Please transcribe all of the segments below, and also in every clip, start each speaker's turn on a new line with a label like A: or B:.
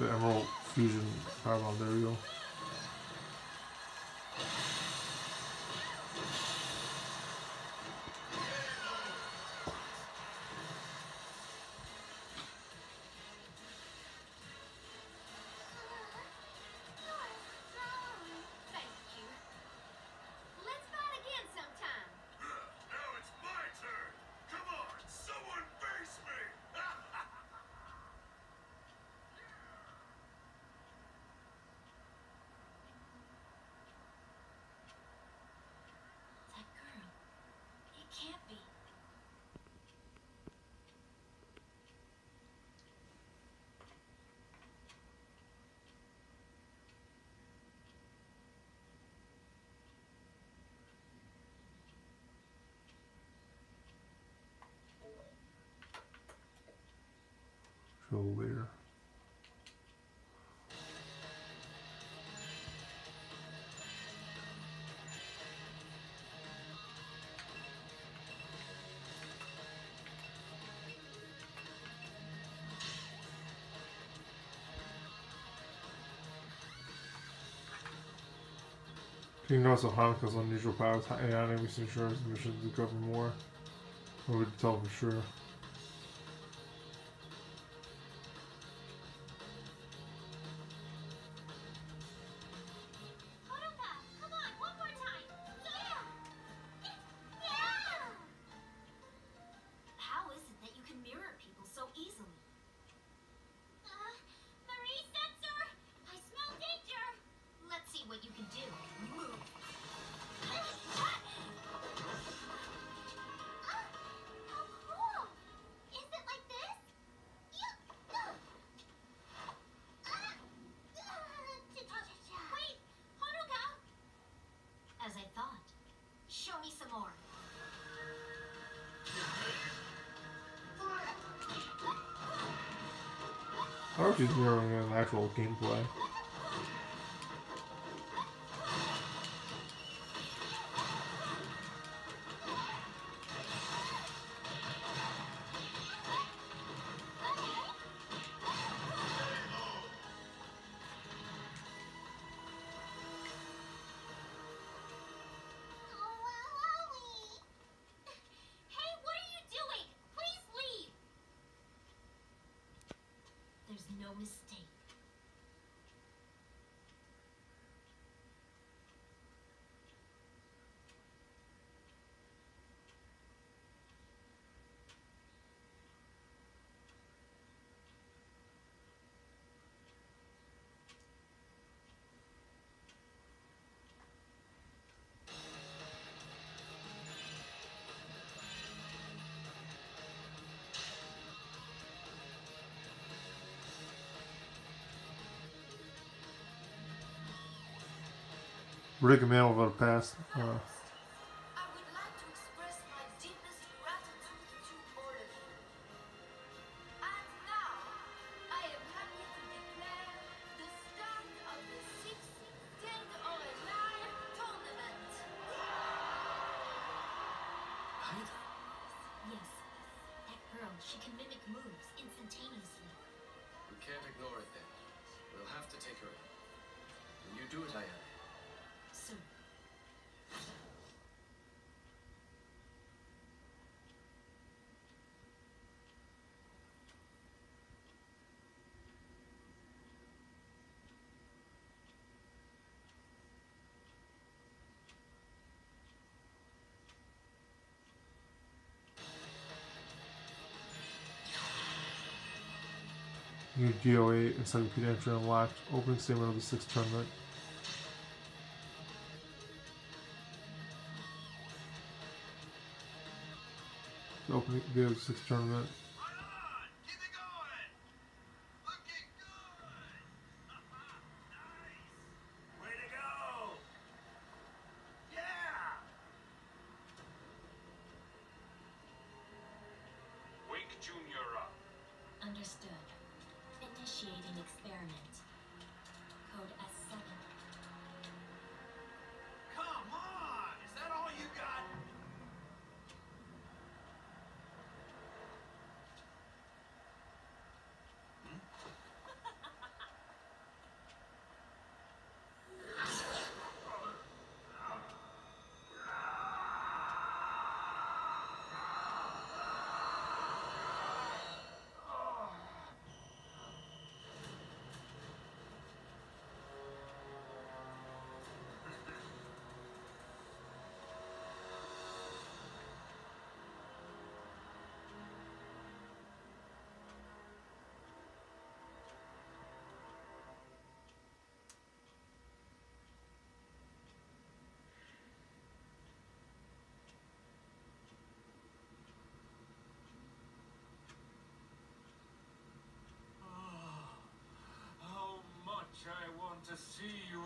A: The Emerald Fusion Power Bomb, there we go. Show later. You know, so Hanaka's unusual powers, AI enemies ensures the mission to cover more. Or would tell for sure. I hope she's mirroring an actual gameplay.
B: No mistake.
A: Rick Man without a past.
B: I would like to express my deepest gratitude to all of you. And now, I am happy to declare the start of the 6th Dead or Alive tournament.
C: Aida?
B: Yes, that girl, she can mimic moves instantaneously.
C: We can't ignore it then. We'll have to take her in. Will you do it, Ayane?
B: So,
A: New GOA Encyclopedia entry unlocked. Opening statement of the 6th tournament. The opening video of the 6th tournament.
D: Right on! Keep it going! Looking good! Nice! Way to go! Yeah! Wake Junior up.
B: understood. Initiating experiment. Code S7.
D: Come on! Is that all you got?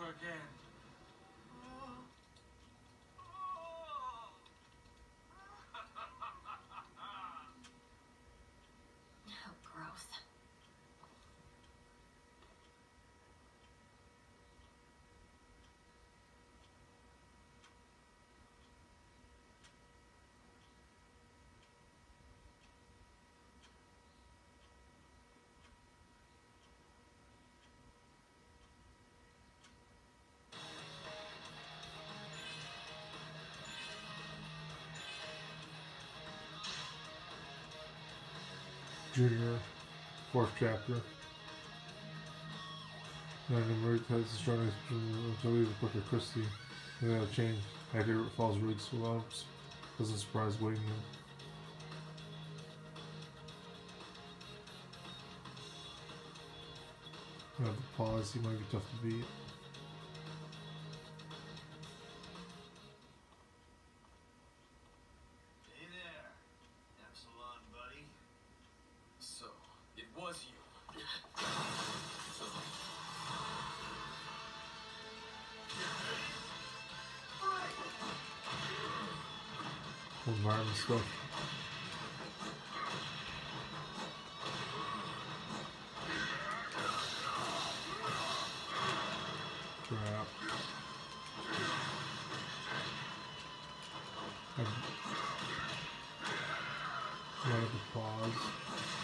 D: again.
B: Oh, gross.
A: Junior, 4th chapter. Now Nimrod has the strongest to leave the book of Christie. And that'll change. My favorite falls roots lumps. Doesn't surprise waiting him. The pause, he might be tough to beat.
D: Hey there, Epsilon buddy.
C: So, it was you.
A: Environment stuff. Crap. One of the pause.